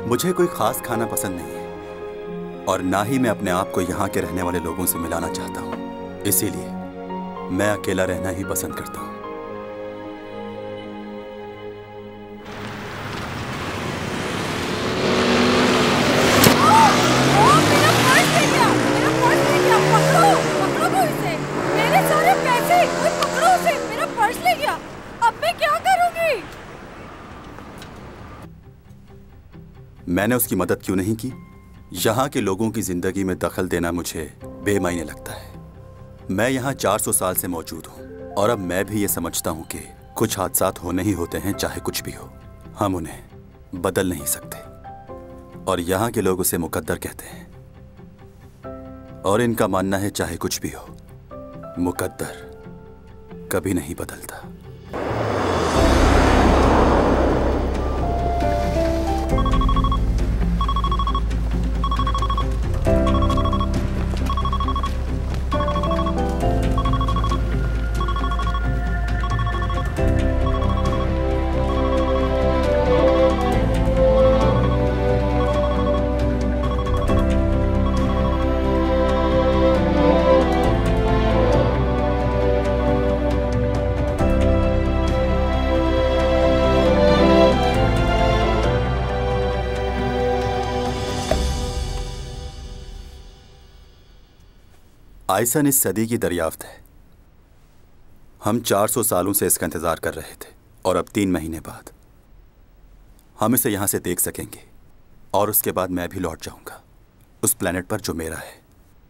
मुझे कोई खास खाना पसंद नहीं है और ना ही मैं अपने आप को यहाँ के रहने वाले लोगों से मिलाना चाहता हूँ। इसीलिए मैं अकेला रहना ही पसंद करता हूँ। मैंने उसकी मदद क्यों नहीं की? यहाँ के लोगों की जिंदगी में दखल देना मुझे बेमायने लगता है। मैं यहाँ 400 साल से मौजूद हूँ और अब मैं भी ये समझता हूँ कि कुछ हादसात होने ही होते हैं, चाहे कुछ भी हो। हम उन्हें बदल नहीं सकते और यहाँ के लोग उसे मुकद्दर कहते हैं और इनका मानना है चाहे कुछ भी हो, मुकद्दर कभी नहीं बदलता। आइसन इस सदी की दरियाफ्त है। हम 400 सालों से इसका इंतजार कर रहे थे और अब 3 महीने बाद हम इसे यहां से देख सकेंगे और उसके बाद मैं भी लौट जाऊंगा उस प्लेनेट पर जो मेरा है।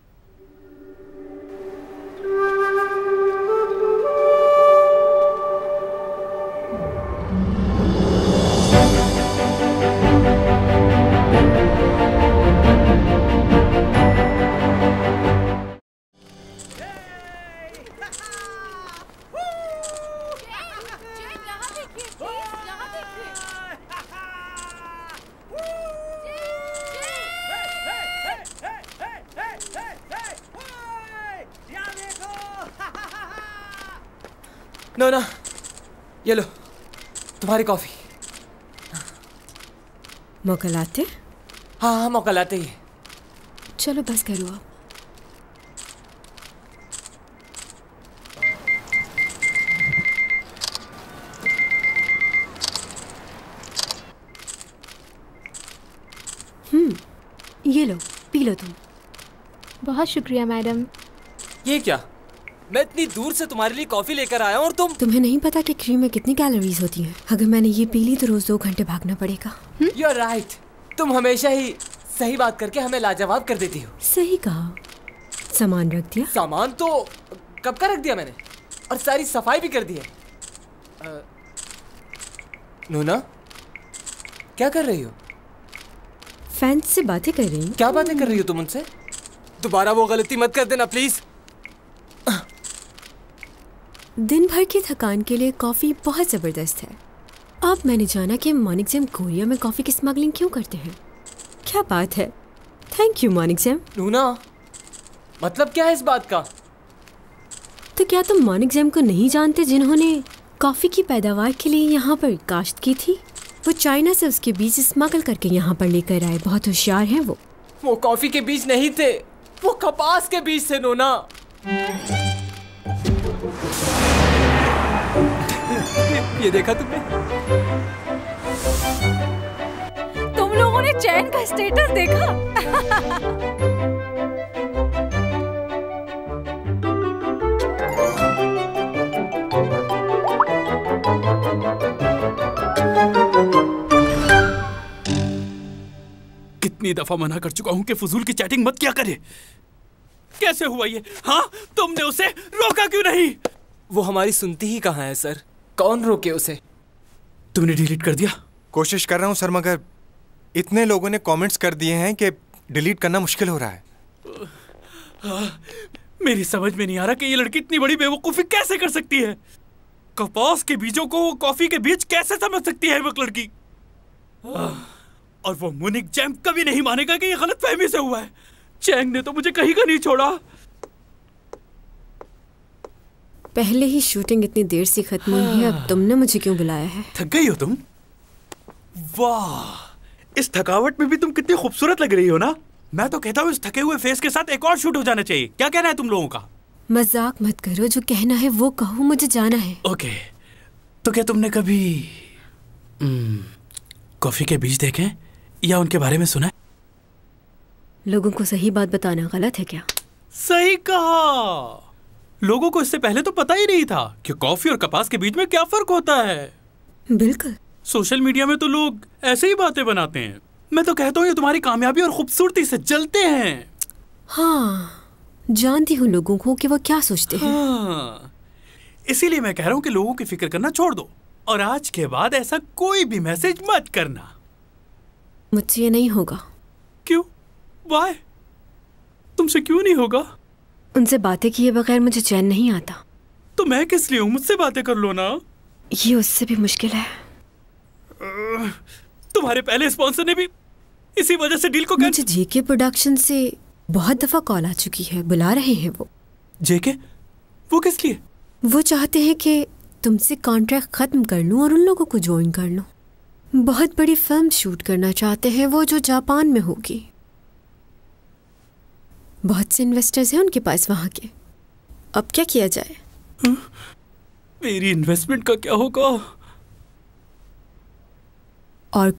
नोना, ये लो तुम्हारी कॉफी। मौका लाते? हाँ हाँ मौका लाते ही। चलो बस करो आप। ये लो पी लो तुम। बहुत शुक्रिया मैडम। ये क्या? मैं इतनी दूर से तुम्हारे लिए कॉफी लेकर आया हूँ और तुम्हें नहीं पता कि क्रीम में कितनी कैलोरीज होती हैं। अगर मैंने ये पी ली तो रोज 2 घंटे भागना पड़ेगा। You are right. तुम हमेशा ही सही बात करके हमें लाजवाब कर देती हो। सही कहा। सामान रख दिया? सामान तो कब का रख दिया मैंने और सारी सफाई भी कर दी है। नूना, क्या कर रही हो? फैन से बातें कर रही हूँ। क्या बातें कर रही हो तुम उनसे? दोबारा वो गलती मत कर देना प्लीज। दिन भर की थकान के लिए कॉफी बहुत जबरदस्त है। अब मैंने जाना कि मॉर्निंग जैम कोरिया में कॉफी की स्मगलिंग क्यों करते हैं। क्या बात है। Thank you morning jam. नूना, मतलब क्या है इस बात का? तो क्या तुम मॉर्निंग जैम को नहीं जानते, जिन्होंने कॉफी की पैदावार के लिए यहाँ पर काश्त की थी? वो चाइना से उसके बीज स्मगल करके यहाँ पर लेकर आए। बहुत होशियार हैं वो। वो कॉफी के बीज नहीं थे, वो कपास के बीज थे नोना। ये देखा तुमने? तुम लोगों ने चैन का स्टेटस देखा? कितनी दफा मना कर चुका हूं कि फजूल की चैटिंग मत किया करे। कैसे हुआ ये? हाँ, तुमने उसे रोका क्यों नहीं? वो हमारी सुनती ही कहाँ है सर। कौन रोके उसे? तुमने डिलीट कर दिया? कोशिश कर रहा हूँ सर, मगर इतने लोगों ने कमेंट्स कर दिए हैं कि डिलीट करना मुश्किल हो रहा है। मेरी समझ में नहीं आ रहा कि ये लड़की इतनी बड़ी बेवकूफी कैसे कर सकती है। कपास के बीजों को कॉफी के बीज कैसे समझ सकती है वो लड़की? और वो मुनिक जैम कभी नहीं मानेगा कि ये गलतफहमी से हुआ है। चैंग ने तो मुझे कहीं का नहीं छोड़ा। पहले ही शूटिंग इतनी देर से खत्म हुई है, अब तुमने मुझे क्यों बुलाया है? थक गई हो तुम? वाह, इस थकावट में भी तुम कितनी खूबसूरत लग रही हो ना। मैं तो कहता हूँ इस थके हुए फेस के साथ एक और शूट हो जाना चाहिए। क्या कहना है तुम लोगों का? मजाक मत करो, जो कहना है वो कहो, मुझे जाना है। ओके, तो क्या तुमने कभी कॉफी के बीज देखे या उनके बारे में सुना है? लोगों को सही बात बताना गलत है क्या? सही कहा। लोगों को इससे पहले तो पता ही नहीं था कि कॉफी और कपास के बीच में क्या फर्क होता है। बिल्कुल। सोशल मीडिया में तो लोग ऐसे ही बातें बनाते हैं। मैं तो कहता हूँ ये तुम्हारी कामयाबी और खूबसूरती से जलते हैं। हाँ, जानती हूँ लोगों को कि वो क्या सोचते हैं। हाँ, इसीलिए मैं कह रहा हूँ कि लोगों की फिक्र करना छोड़ दो और आज के बाद ऐसा कोई भी मैसेज मत करना। मुझसे ये नहीं होगा। क्यों? वाई? तुमसे क्यों नहीं होगा? उनसे बातें किए बगैर मुझे चैन नहीं आता। तो मैं किस लिए हूँ? मुझसे बातें कर लो ना। ये उससे भी मुश्किल है। तुम्हारे पहले स्पॉन्सर ने भी इसी वजह से डील को मुझे जेके प्रोडक्शन से बहुत दफा कॉल आ चुकी है, बुला रहे हैं वो। जेके? वो किस लिए? वो चाहते हैं कि तुमसे कॉन्ट्रैक्ट खत्म कर लूं और उन लोगों को ज्वाइन कर लूं। बहुत बड़ी फिल्म शूट करना चाहते हैं वो, जो जापान में होगी। बहुत से इन्वेस्टर्स हैं उनके पास वहां के। अब क्या किया जाए? मेरी इन्वेस्टमेंट का क्या होगा?